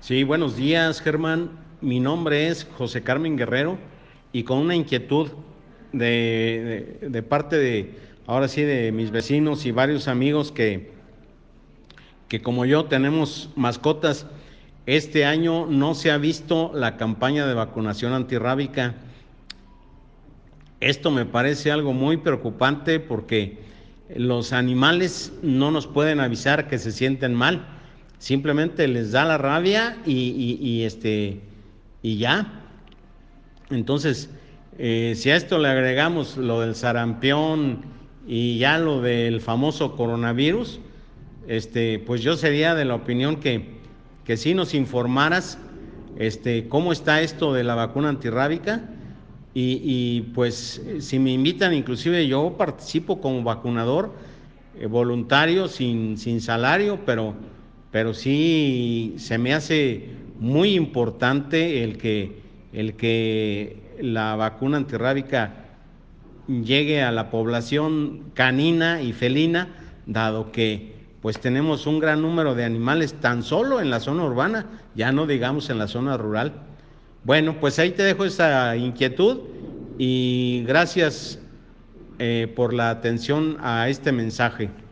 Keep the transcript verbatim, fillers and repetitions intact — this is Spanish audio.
Sí, buenos días, Germán. Mi nombre es José Carmen Guerrero y con una inquietud de, de, de parte de, ahora sí, de mis vecinos y varios amigos que, que como yo tenemos mascotas, este año no se ha visto la campaña de vacunación antirrábica. Esto me parece algo muy preocupante porque los animales no nos pueden avisar que se sienten mal, simplemente les da la rabia y, y, y este y ya. Entonces, eh, si a esto le agregamos lo del sarampión y ya lo del famoso coronavirus, este, pues yo sería de la opinión que, que sí nos informaras este, cómo está esto de la vacuna antirrábica y, y pues si me invitan, inclusive yo participo como vacunador eh, voluntario, sin, sin salario, pero, pero sí se me hace muy importante el que, el que la vacuna antirrábica llegue a la población canina y felina, dado que pues tenemos un gran número de animales tan solo en la zona urbana, ya no digamos en la zona rural. Bueno, pues ahí te dejo esa inquietud y gracias eh, por la atención a este mensaje.